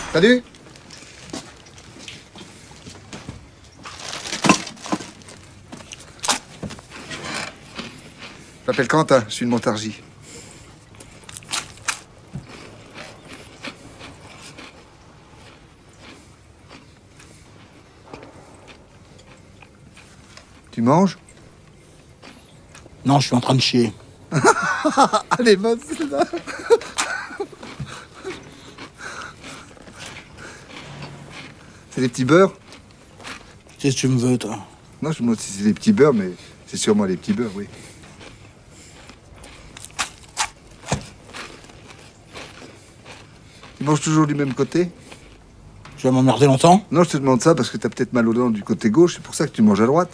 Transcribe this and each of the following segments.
Salut. Je m'appelle Quentin, je suis de Montargis. Tu manges? Non, je suis en train de chier. Allez, bonne celle-là. C'est des petits beurres? Qu'est-ce que tu me veux, toi? Non, je me demande si c'est des petits beurres, mais c'est sûrement des petits beurres, oui. Tu manges toujours du même côté? Tu vas m'emmerder longtemps? Non, je te demande ça parce que t'as peut-être mal aux dents du côté gauche, c'est pour ça que tu manges à droite.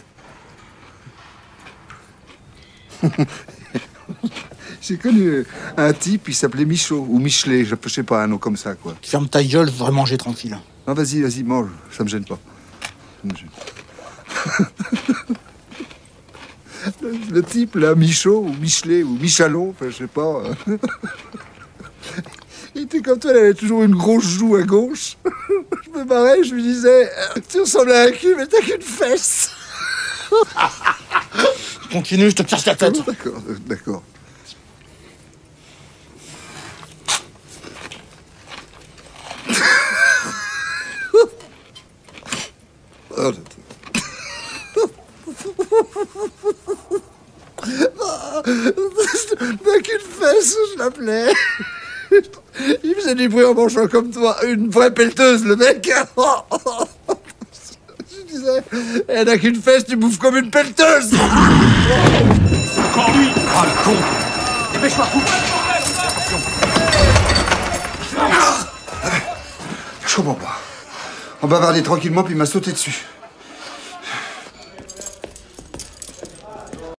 J'ai connu un type, il s'appelait Michaud, ou Michelet, je sais pas, un nom comme ça, quoi. Ferme ta gueule, je voudrais manger tranquille. Non, vas-y, vas-y, mange, ça me gêne pas. Ça me gêne. Le type, là, Michaud, ou Michelet, ou Michalon, enfin, je sais pas. Il était comme toi, il avait toujours une grosse joue à gauche. Je me marrais, je lui disais, tu ressembles à un cul, mais t'as qu'une fesse. Continue, je te casse la tête. D'accord, d'accord. Oh, t'as qu'une fesse, je l'appelais. Il faisait du bruit en mangeant comme toi, une vraie pelleteuse, le mec. Je disais, elle n'a qu'une fesse, tu bouffes comme une pelleteuse. Encore lui! Ah, le con! Dépêche-toi, coupe! Je comprends pas. On bavardait tranquillement, puis il m'a sauté dessus.